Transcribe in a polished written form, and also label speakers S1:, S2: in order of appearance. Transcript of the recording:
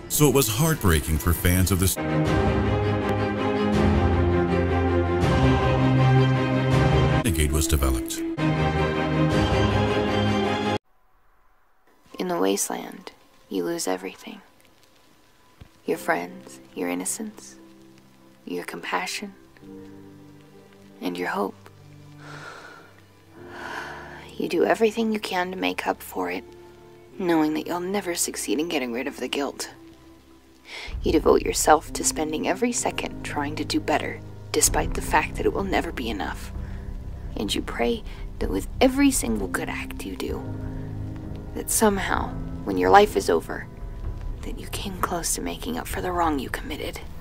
S1: So it was heartbreaking for fans of this. Renegade was developed.
S2: In the wasteland, you lose everything. Your friends, your innocence, your compassion, and your hope. You do everything you can to make up for it, knowing that you'll never succeed in getting rid of the guilt. You devote yourself to spending every second trying to do better, despite the fact that it will never be enough. And you pray that with every single good act you do, that somehow, when your life is over, that you came close to making up for the wrong you committed.